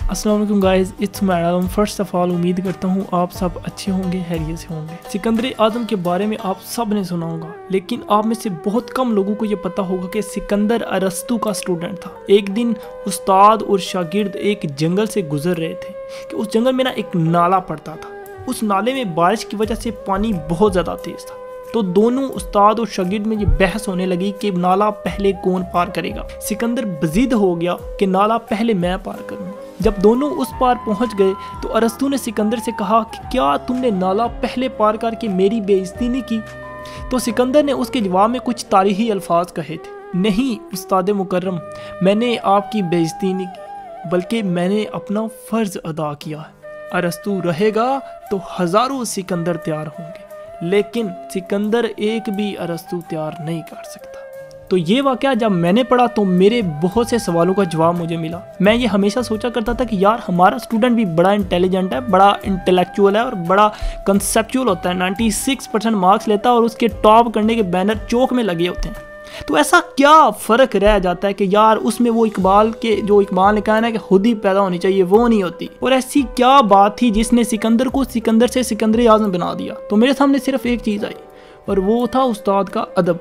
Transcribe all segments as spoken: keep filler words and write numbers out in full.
अस्सलाम वालेकुम guys, it's my Alam. First of all उम्मीद करता हूँ आप सब अच्छे होंगे, खैरियत से होंगे। सिकंदर आजम के बारे में आप सब ने सुना होगा, लेकिन आप में से बहुत कम लोगों को ये पता होगा कि सिकंदर अरस्तू का स्टूडेंट था। एक दिन उस्ताद और शागिर्द एक जंगल से गुजर रहे थे कि उस जंगल में ना एक नाला पड़ता था। उस नाले में बारिश की वजह से पानी बहुत ज़्यादा तेज़ था, तो दोनों उस्ताद और शागिर्द में ये बहस होने लगी कि नाला पहले कौन पार करेगा। सिकंदर बजीद हो गया कि नाला पहले मैं पार करूँगा। जब दोनों उस पार पहुंच गए तो अरस्तू ने सिकंदर से कहा कि क्या तुमने नाला पहले पार करके मेरी बेइज्जती नहीं की? तो सिकंदर ने उसके जवाब में कुछ तारीही अल्फाज कहे थे, नहीं उस्ताद मुकर्रम, मैंने आपकी बेइज्जती नहीं की, बल्कि मैंने अपना फ़र्ज़ अदा किया है। अरस्तू रहेगा तो हज़ारों सिकंदर तैयार होंगे, लेकिन सिकंदर एक भी अरस्तू तैयार नहीं कर सकता। तो ये वाक़या जब मैंने पढ़ा तो मेरे बहुत से सवालों का जवाब मुझे मिला। मैं ये हमेशा सोचा करता था कि यार हमारा स्टूडेंट भी बड़ा इंटेलिजेंट है, बड़ा इंटेलेक्चुअल है और बड़ा कंसेप्चुअल होता है। छियानवे परसेंट मार्क्स लेता है और उसके टॉप करने के बैनर चौक में लगे होते हैं। तो ऐसा क्या फ़र्क रह जाता है कि यार उसमें वो इकबाल के जो इकबाल ने कहा ना कि खुद ही पैदा होनी चाहिए, वो नहीं होती। और ऐसी क्या बात थी जिसने सिकंदर को सिकंदर से सिकंदर आज़म बना दिया? तो मेरे सामने सिर्फ एक चीज़ आई और वो था उस्ताद का अदब।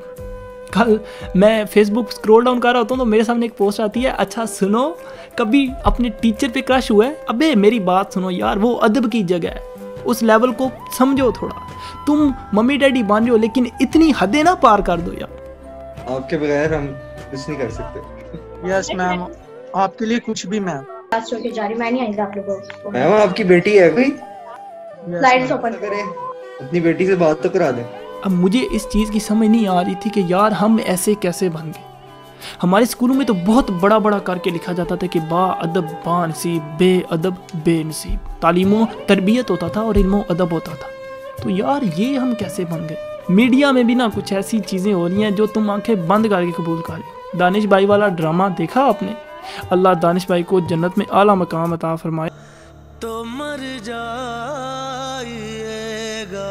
कल मैं फेसबुक स्क्रॉल डाउन कर रहा होता हूँ तो मेरे सामने एक पोस्ट आती है, अच्छा सुनो, कभी अपने टीचर पे क्रश हुआ है? अबे मेरी बात सुनो यार, वो अदब की जगह है, उस लेवल को समझो थोड़ा। तुम मम्मी डैडी बन रहे हो, लेकिन इतनी हदें ना पार कर दो यार। आपके बगैर हम कुछ नहीं कर सकते। यस मैम, आपके लिए कुछ भी मैम। क्लास छोड़ के जा रही, मैं नहीं आएगा आप लोगों को। मैम आपकी बेटी है कोई? स्लाइड्स ओपन करें, अपनी बेटी से बात तो करा दें। अब मुझे इस चीज़ की समझ नहीं आ रही थी कि यार हम ऐसे कैसे बन गए। हमारे स्कूलों में तो बहुत बड़ा बड़ा करके लिखा जाता था कि बा अदब बा नसीब, बे अदब बे नसीब। तालीमो तरबियत होता था और इल्मो अदब होता था। तो यार ये हम कैसे बन गए? मीडिया में भी ना कुछ ऐसी चीज़ें हो रही हैं जो तुम आंखें बंद करके कबूल कर रहे। दानिश भाई वाला ड्रामा देखा आपने? अल्लाह दानिश भाई को जन्नत में आला मकाम अता फरमाए। तो मर जाइएगा।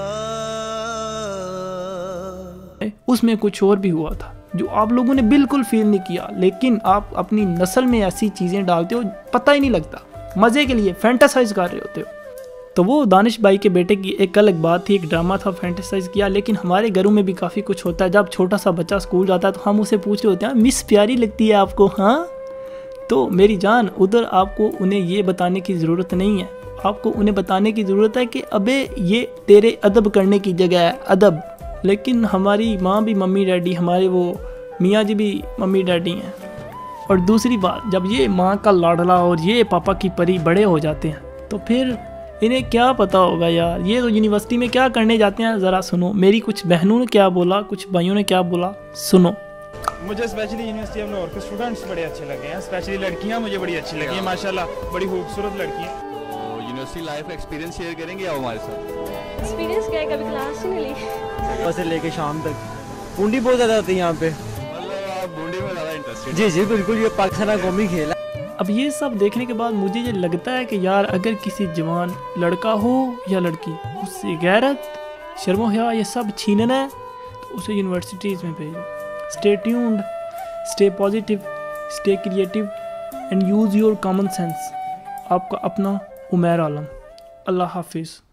उसमें कुछ और भी हुआ था जो आप लोगों ने बिल्कुल फील नहीं किया, लेकिन आप अपनी नस्ल में ऐसी चीज़ें डालते हो, पता ही नहीं लगता, मज़े के लिए फैंटासाइज कर रहे होते हो। तो वो दानिश भाई के बेटे की एक अलग बात थी, एक ड्रामा था, फैंटासाइज किया। लेकिन हमारे घरों में भी काफ़ी कुछ होता है। जब छोटा सा बच्चा स्कूल जाता है तो हम उसे पूछ रहे होते हैं, मिस प्यारी लगती है आपको? हाँ, तो मेरी जान, उधर आपको उन्हें ये बताने की ज़रूरत नहीं है। आपको उन्हें बताने की ज़रूरत है कि अबे ये तेरे अदब करने की जगह है, अदब। लेकिन हमारी माँ भी मम्मी डैडी, हमारे वो मियाँ जी भी मम्मी डैडी हैं। और दूसरी बात, जब ये माँ का लाडला और ये पापा की परी बड़े हो जाते हैं तो फिर इन्हें क्या पता होगा यार, ये तो यूनिवर्सिटी में क्या करने जाते हैं। ज़रा सुनो, मेरी कुछ बहनों ने क्या बोला, कुछ भाइयों ने क्या बोला, सुनो। मुझे स्पेशली यूनिवर्सिटी ऑफ लाहौर के स्टूडेंट्स बड़े अच्छे लगे हैं, स्पेशली लड़कियां मुझे बड़ी अच्छी लगी हैं, माशाल्लाह बड़ी खूबसूरत लड़कियां। तो यूनिवर्सिटी लाइफ एक्सपीरियंस शेयर करेंगे आप हमारे साथ? एक्सपीरियंस क्या है, कभी क्लास ही नहीं ली। सुबह से लेके शाम तक बूंदी बहुत ज़्यादा होती है यहाँ पे। मतलब आप बूंदी में ज़्यादा इंटरेस्टेड? जी जी बिल्कुल, ये पाकिस्तान कौमी खेल है। अब ये सब देखने के बाद मुझे ये लगता है कि यार अगर किसी जवान लड़का हो या लड़की, उससे गैरत शर्म हया ये सब छीनना है तो उसे यूनिवर्सिटीज़ में भेजो। Stay tuned, stay positive, stay creative and use your common sense. आपका अपना उमैर आलम। अल्लाह हाफिज़।